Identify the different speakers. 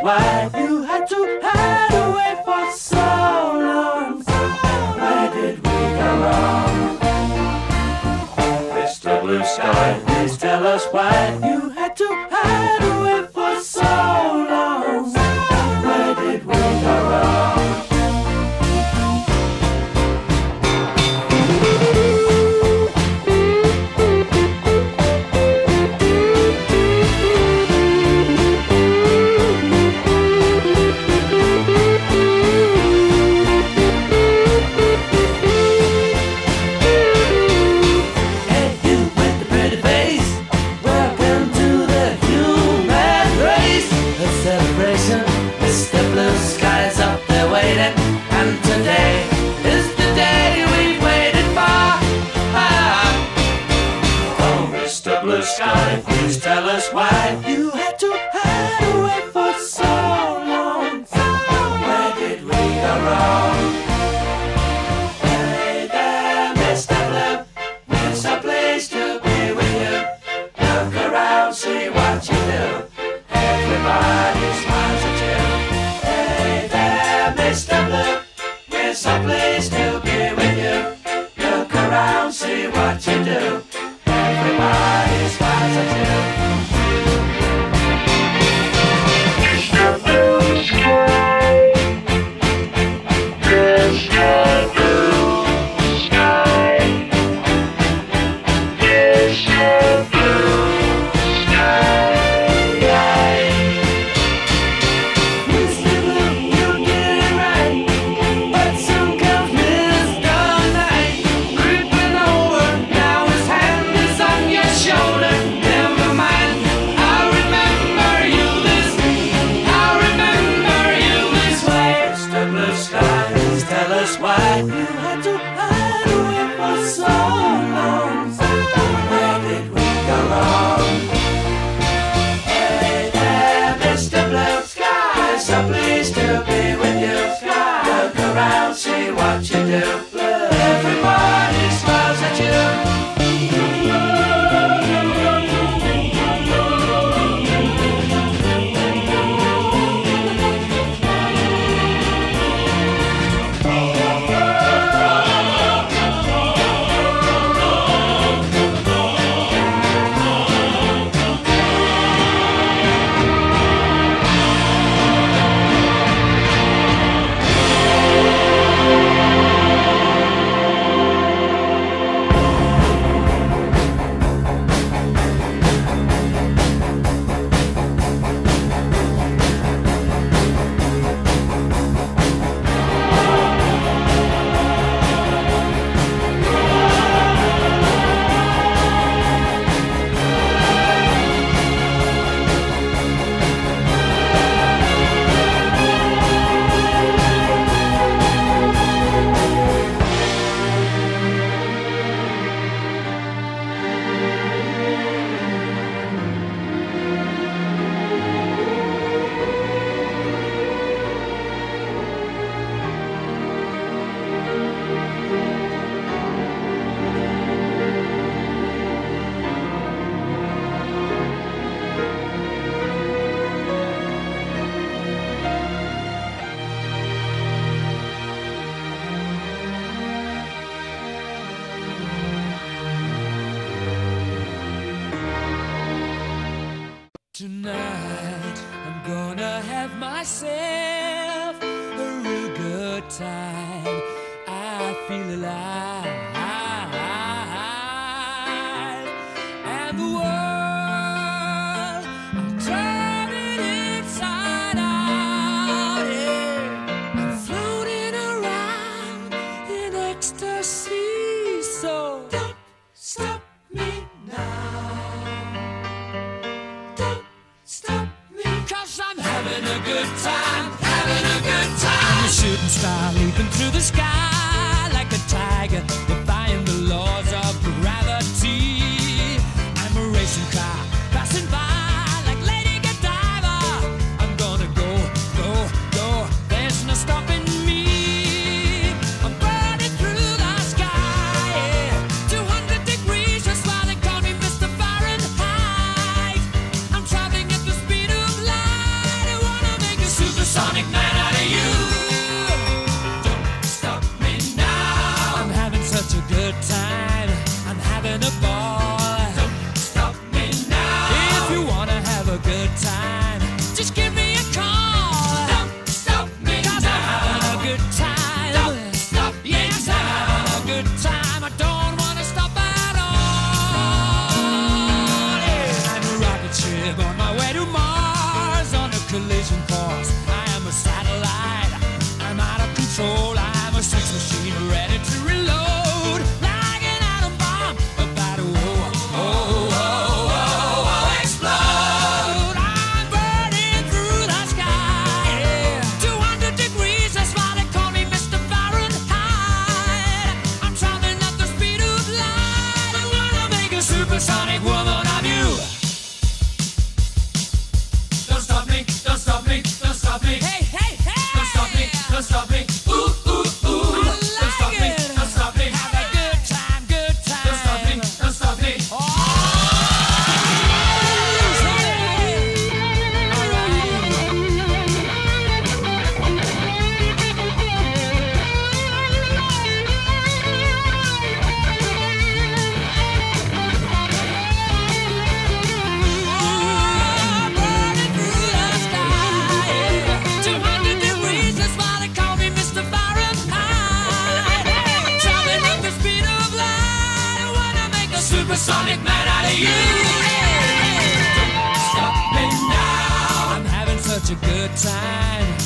Speaker 1: why you had to hide away for so long. Where did we go wrong? Mr. Blue Sky, please tell us why you had to hide away for so long. Where did we go wrong? Please tell us why you had to hide away for so long. Where did we go wrong? Hey there, Mr. Blue, it's a place to be with you. Look around, see what you do. Everybody smiles at you. Hey there, Mr. Blue, it's a place to be with you. Look around, see what you do. Everybody smiles at you. Mr. Blue Sky, Mr. Blue Sky, Mr. Blue Sky. Mr. Blue, you get it right, but some comes Mr. Night, creeping over. Now his hand is on your shoulder. Never mind, I remember you this way. Mr. Blue Sky, please tell us why you had to hide away for so long. Where did we go wrong? Hey there, Mr. Blue Sky, so pleased to be with you. Look around, see what you do. Everybody smiles at you. Tonight I'm gonna have myself a real good time. I feel alive, and the world, I'm turning inside out. Yeah. I'm floating around in ecstasy. So don't stop me now. Cause I'm having a good time, having a good time. I'm a shooting star leaping through the sky like a tiger, defying the laws of gravity. I'm a racing car passing by like Lady Godiva. I'm gonna go, go, go, there's no stopping me. I'm burning through the sky, yeah. 200 degrees, that's why they call me Mr. Fahrenheit. I'm traveling at the speed of light. I wanna make supersonic woman of you. Don't stop me, don't stop me, don't stop me. Hey, hey, hey! Don't stop me, don't stop me. Ooh, ooh, ooh. Don't stop me, don't stop me. Have a good time, good time. Don't stop me, don't stop me. Supersonic man out of you. Don't stop me now. I'm having such a good time.